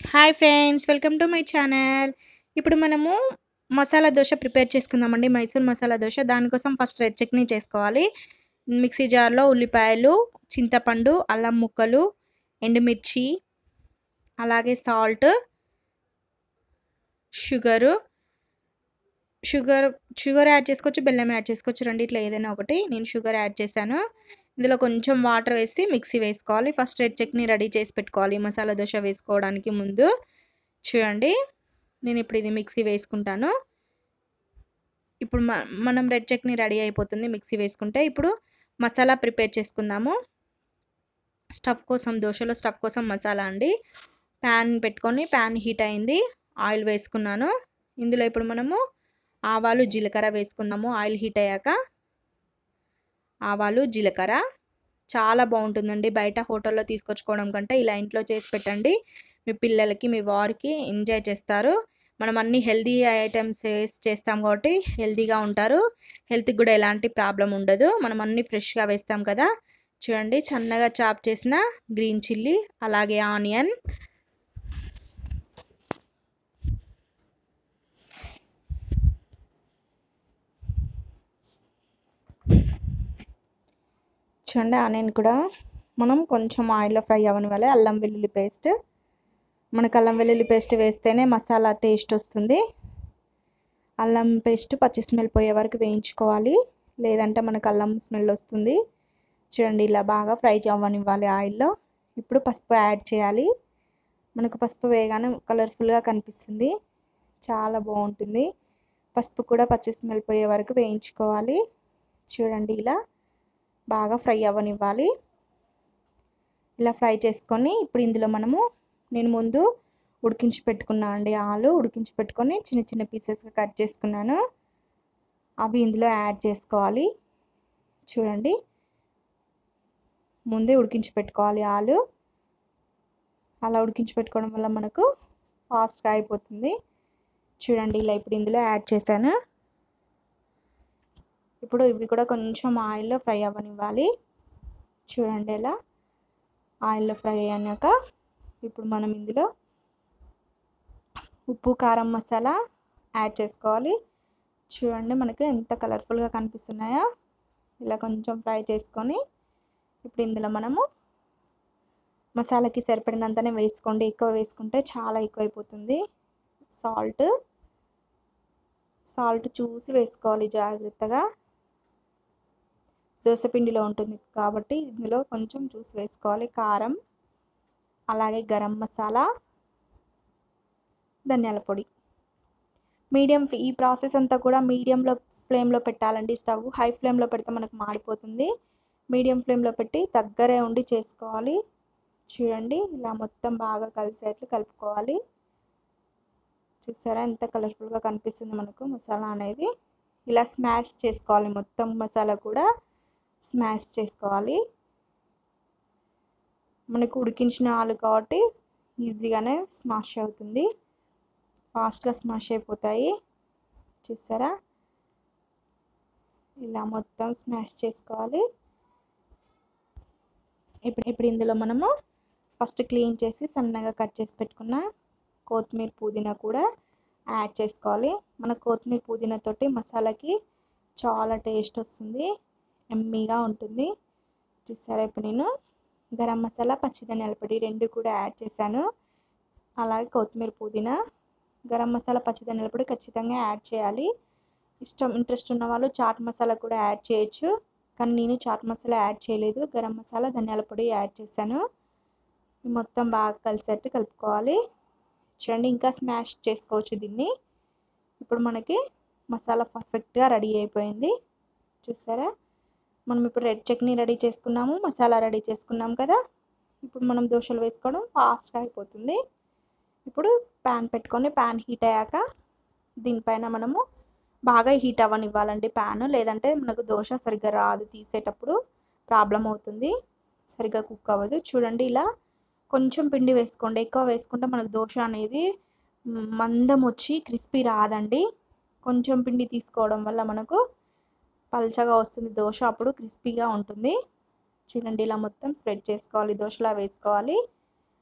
Hi friends, welcome to my channel. ఇప్పుడు మనము masala dosa prepare చేసుకుందామండి. మైసూర్ మసాలా దోశ. దానికోసం ఫస్ట్ రెడ్ చట్నీ చేసుకోవాలి. మిక్సీ జార్లో ఉల్లిపాయలు, చింతపండు, అల్లం ముక్కలు, ఎండుమిర్చి, అలాగే సాల్ట్, షుగర్ షుగర్ యాడ్ చేసుకోవచ్చు, బెల్లం యాడ్ చేసుకోవచ్చు. రెండిట్లో ఏదైనా ఒకటి. నేను షుగర్ యాడ్ చేశాను. ఇందులో కొంచెం వాటర్ వేసి మిక్సీ వేసుకోవాలి. ఫస్ట్ రెడ్ చట్నీ రెడీ చేసి పెట్టుకోవాలి మసాలా దోశ వేసుకోవడానికి ముందు. చూడండి, నేను ఇప్పుడు ఇది మిక్సీ వేసుకుంటాను. ఇప్పుడు మనం రెడ్ చట్నీ రెడీ అయిపోతుంది మిక్సీ వేసుకుంటే. ఇప్పుడు మసాలా ప్రిపేర్ చేసుకుందాము. స్టఫ్ కోసం, దోశలో స్టఫ్ కోసం మసాలా అండి. ప్యాన్ పెట్టుకొని, ప్యాన్ హీట్ అయింది, ఆయిల్ వేసుకున్నాను. ఇందులో ఇప్పుడు మనము ఆవాలు, జీలకర్ర వేసుకుందాము. ఆయిల్ హీట్ అయ్యాక ఆవాలు, జీలకర్ర చాలా బాగుంటుందండి. బయట హోటల్లో తీసుకొచ్చుకోవడం కంటే ఇలా ఇంట్లో చేసి పెట్టండి. మీ పిల్లలకి, మీ వారికి ఎంజాయ్ చేస్తారు. మనం అన్ని హెల్దీ ఐటమ్స్ చేస్తాం కాబట్టి హెల్దీగా ఉంటారు. హెల్త్కి కూడా ఎలాంటి ప్రాబ్లం ఉండదు. మనం అన్ని ఫ్రెష్గా వేస్తాం కదా. చూడండి, సన్నగా చాప్ చేసిన గ్రీన్ చిల్లీ, అలాగే ఆనియన్, చూడండి ఆనియన్ కూడా మనం కొంచెం ఆయిల్లో ఫ్రై అవ్వనివ్వాలి. అల్లం వెల్లుల్లి పేస్ట్, మనకు అల్లం వెల్లుల్లి పేస్ట్ వేస్తేనే మసాలా టేస్ట్ వస్తుంది. అల్లం పేస్ట్ పచ్చి స్మెల్ పోయే వరకు వేయించుకోవాలి, లేదంటే మనకు అల్లం స్మెల్ వస్తుంది. చూడండి, ఇలా బాగా ఫ్రై అవ్వనివ్వాలి ఆయిల్లో. ఇప్పుడు పసుపు యాడ్ చేయాలి. మనకు పసుపు వేయగానే కలర్ఫుల్గా కనిపిస్తుంది, చాలా బాగుంటుంది. పసుపు కూడా పచ్చి స్మెల్ పోయే వరకు వేయించుకోవాలి. చూడండి, ఇలా బాగా ఫ్రై అవ్వనివ్వాలి. ఇలా ఫ్రై చేసుకొని ఇప్పుడు ఇందులో నేను ముందు ఉడికించి పెట్టుకున్నా అండి. ఆలు ఉడికించి పెట్టుకొని చిన్న చిన్న పీసెస్గా కట్ చేసుకున్నాను. అవి ఇందులో యాడ్ చేసుకోవాలి. చూడండి, ముందే ఉడికించి పెట్టుకోవాలి ఆలు. అలా ఉడికించి పెట్టుకోవడం వల్ల మనకు ఫాస్ట్గా అయిపోతుంది. చూడండి, ఇలా ఇప్పుడు ఇందులో యాడ్ చేశాను. ఇప్పుడు ఇవి కూడా కొంచెం ఆయిల్లో ఫ్రై అవ్వనివ్వాలి. చూడండి, ఇలా ఆయిల్లో ఫ్రై అయ్యాక ఇప్పుడు మనం ఇందులో ఉప్పు, కారం, మసాలా యాడ్ చేసుకోవాలి. చూడండి, మనకి ఎంత కలర్ఫుల్గా కనిపిస్తున్నాయో. ఇలా కొంచెం ఫ్రై చేసుకొని ఇప్పుడు ఇందులో మనము మసాలాకి సరిపడినంతనే వేసుకోండి. ఎక్కువ వేసుకుంటే చాలా ఎక్కువైపోతుంది. సాల్ట్ చూసి వేసుకోవాలి జాగ్రత్తగా. దోసపిండిలో ఉంటుంది కాబట్టి ఇందులో కొంచెం చూసి వేసుకోవాలి. కారం, అలాగే గరం మసాలా, ధనియాల పొడి. ఈ ప్రాసెస్ అంతా కూడా మీడియంలో ఫ్లేమ్లో పెట్టాలండి. స్టవ్ హై ఫ్లేమ్లో పెడితే మనకు మాడిపోతుంది. మీడియం ఫ్లేమ్లో పెట్టి దగ్గరే ఉండి చేసుకోవాలి. చూడండి, ఇలా మొత్తం బాగా కలిసేట్లు కలుపుకోవాలి. చూసారా ఎంత కలర్ఫుల్గా కనిపిస్తుంది మనకు మసాలా అనేది. ఇలా స్మాష్ చేసుకోవాలి, మొత్తం మసాలా కూడా స్మాష్ చేసుకోవాలి. మనకు ఉడికించిన ఆలు కాబట్టి ఈజీగానే స్మాష్ అవుతుంది, ఫాస్ట్గా స్మాష్ అయిపోతాయి. చూసారా, ఇలా మొత్తం స్మాష్ చేసుకోవాలి. ఇప్పుడు ఇందులో మనము ఫస్ట్ క్లీన్ చేసి సన్నగా కట్ చేసి పెట్టుకున్న కొత్తిమీర, పుదీనా కూడా యాడ్ చేసుకోవాలి. మన కొత్తిమీర, పుదీనా తోటి మసాలాకి చాలా టేస్ట్ వస్తుంది, ఎమ్మీగా ఉంటుంది. చూసారా, ఇప్పుడు నేను గరం మసాలా, పచ్చి ధనియాల పొడి రెండు కూడా యాడ్ చేశాను. అలాగే కొత్తిమీర, పుదీనా, గరం మసాలా, పచ్చి ధనియాల పొడి ఖచ్చితంగా యాడ్ చేయాలి. ఇంట్రెస్ట్ ఉన్న వాళ్ళు చాట్ మసాలా కూడా యాడ్ చేయొచ్చు, కానీ నేను చాట్ మసాలా యాడ్ చేయలేదు. గరం మసాలా, ధనియాల పొడి యాడ్ చేశాను. మొత్తం బాగా కలిసేట్టు కలుపుకోవాలి. చూడండి, ఇంకా స్మాష్ చేసుకోవచ్చు దీన్ని. ఇప్పుడు మనకి మసాలా పర్ఫెక్ట్గా రెడీ అయిపోయింది. చూసారా, మనం ఇప్పుడు రెడ్ చట్నీ రెడీ చేసుకున్నాము, మసాలా రెడీ చేసుకున్నాం కదా. ఇప్పుడు మనం దోశలు వేసుకోవడం ఫాస్ట్గా అయిపోతుంది. ఇప్పుడు ప్యాన్ పెట్టుకొని, ప్యాన్ హీట్ అయ్యాక దీనిపైన మనము బాగా హీట్ అవ్వనివ్వాలండి ప్యాన్, లేదంటే మనకు దోశ సరిగ్గా రాదు, తీసేటప్పుడు ప్రాబ్లం అవుతుంది, సరిగ్గా కుక్ అవ్వదు. చూడండి, ఇలా కొంచెం పిండి వేసుకోండి. ఎక్కువ వేసుకుంటే మనకు దోశ అనేది మందం వచ్చి క్రిస్పీ రాదండి. కొంచెం పిండి తీసుకోవడం వల్ల మనకు పల్చగా వస్తుంది దోశ, అప్పుడు క్రిస్పీగా ఉంటుంది. చూడండి, ఇలా మొత్తం స్ప్రెడ్ చేసుకోవాలి, దోశలా వేసుకోవాలి.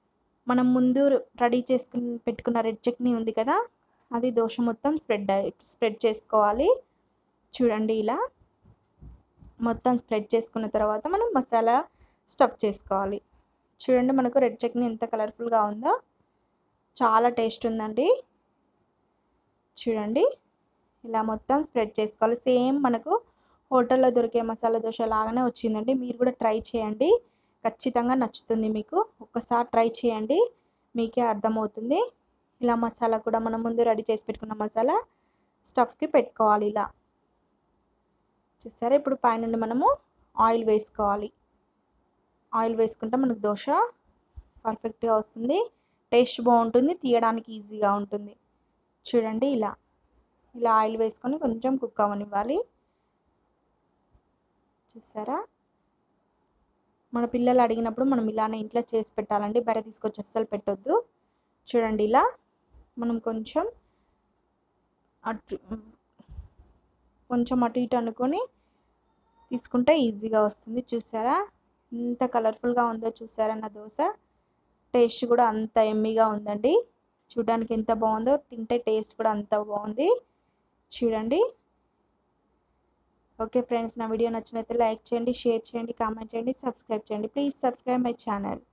మనం ముందు రెడీ చేసుకుని పెట్టుకున్న రెడ్ చట్నీ ఉంది కదా, అది దోశ మొత్తం స్ప్రెడ్ చేసుకోవాలి. చూడండి ఇలా మొత్తం స్ప్రెడ్ చేసుకున్న తర్వాత మనం మసాలా స్టఫ్ చేసుకోవాలి. చూడండి మనకు రెడ్ చట్నీ ఎంత కలర్ఫుల్గా ఉందో, చాలా టేస్ట్ ఉందండి. చూడండి ఇలా మొత్తం స్ప్రెడ్ చేసుకోవాలి. సేమ్ మనకు హోటల్లో దొరికే మసాలా దోశ లాగానే వచ్చిందండి. మీరు కూడా ట్రై చేయండి, ఖచ్చితంగా నచ్చుతుంది మీకు. ఒక్కసారి ట్రై చేయండి, మీకే అర్థమవుతుంది. ఇలా మసాలా కూడా మనం ముందు రెడీ చేసి పెట్టుకున్న మసాలా స్టఫ్కి పెట్టుకోవాలి. ఇలా చూసారా, ఇప్పుడు పైనుండి మనము ఆయిల్ వేసుకోవాలి. ఆయిల్ వేసుకుంటే మనకు దోశ పర్ఫెక్ట్గా వస్తుంది, టేస్ట్ బాగుంటుంది, తీయడానికి ఈజీగా ఉంటుంది. చూడండి ఇలా ఆయిల్ వేసుకొని కొంచెం కుక్ అవ్వనివ్వాలి. చూసారా, మన పిల్లలు అడిగినప్పుడు మనం ఇలానే ఇంట్లో చేసి పెట్టాలండి, బయట తీసుకొచ్చి అస్సలు పెట్టొద్దు. చూడండి ఇలా మనం కొంచెం అటు ఇటు అనుకొని తీసుకుంటే ఈజీగా వస్తుంది. చూసారా ఎంత కలర్ఫుల్గా ఉందో, చూసారా నా దోశ. టేస్ట్ కూడా అంత ఎమ్మీగా ఉందండి. చూడడానికి ఎంత బాగుందో, తింటే టేస్ట్ కూడా అంత బాగుంది. చూడండి. ఓకే ఫ్రెండ్స్, నా వీడియో నచ్చినట్లయితే లైక్ చేయండి, షేర్ చేయండి, కామెంట్ చేయండి, సబ్స్క్రైబ్ చేయండి. Please subscribe my channel.